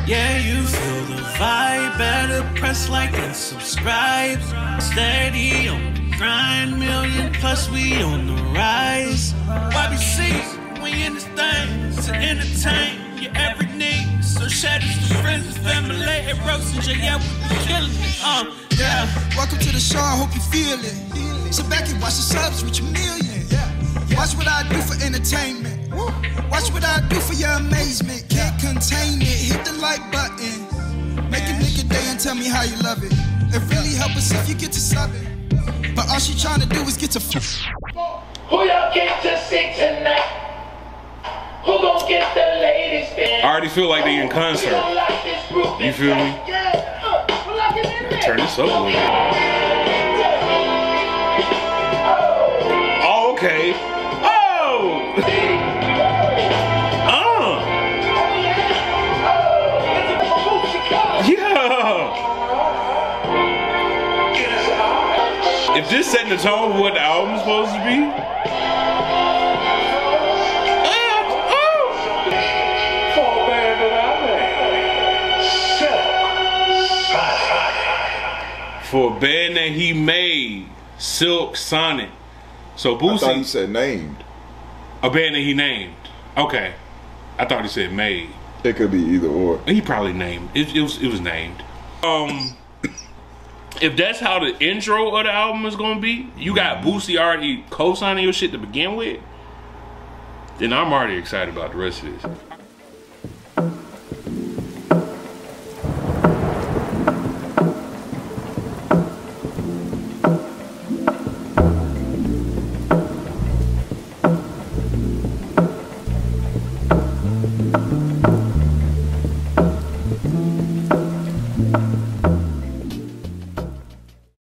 Yeah, you feel the vibe. Better press like and subscribe. Steady on the grind. Million plus we on the rise. YBC, we in this thing to entertain your every need. So share this to friends and family at Rhodes and yeah, we be killing it. Yeah, welcome to the show, I hope you feel it. Sit back and watch the subs reach 1 million. Watch what I do for entertainment. Watch what I do for your amazement. Can't contain it, hit the like button. Make a nigga day and tell me how you love it. It really help us if you get to sub it. But all she trying to do is get to Who y'all get to see tonight? Who gon' get the ladies there? I already feel like they in concert. You feel me? Turn this up a little bit. Oh, okay. Oh! Yeah! If this setting the tone for what the album's supposed to be, for a band that he made, Silk Sonic. So Boosie, I thought he said named. A band that he named. Okay, I thought he said made. It could be either or. He probably named. It was named. If that's how the intro of the album is gonna be, you got Boosie already co-signing your shit to begin with, then I'm already excited about the rest of this.